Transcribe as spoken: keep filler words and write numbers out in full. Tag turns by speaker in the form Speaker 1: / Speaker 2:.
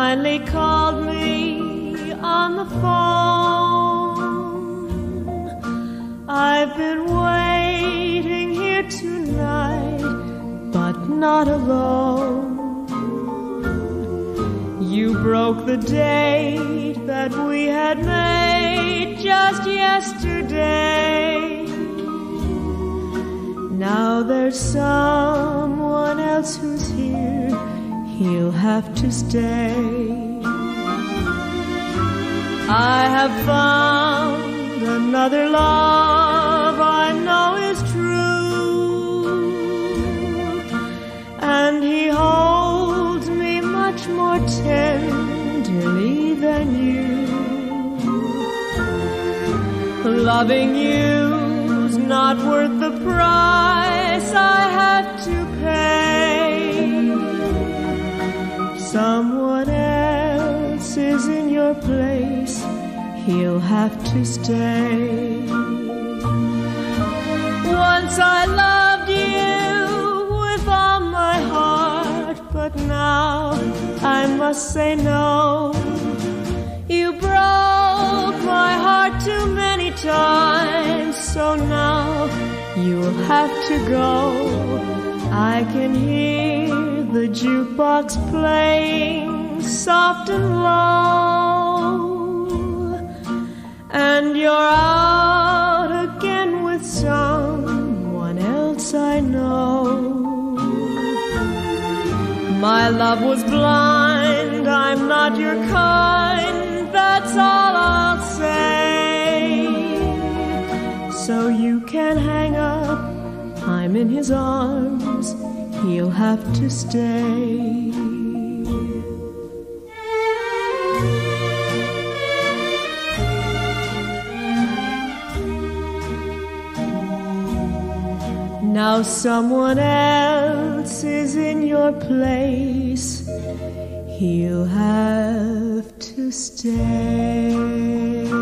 Speaker 1: finally called me on the phone. I've been waiting here tonight, but not alone. You broke the date that we had made just yesterday. Now there's someone else who's here. He'll have to stay. I have found another love I know is true, and he holds me much more tenderly than you. Loving you's not worth the price I have to pay. Someone else is in your place. He'll have to stay. Once I loved you with all my heart, but now I must say no. You broke my heart too many times, so now you'll have to go. I can hear the jukebox playing soft and low, and you're out again with someone else I know. My love was blind, I'm not your kind, that's all I'll say. So you can hang up, I'm in his arms, he'll have to stay. Now someone else is in your place. He'll have to stay.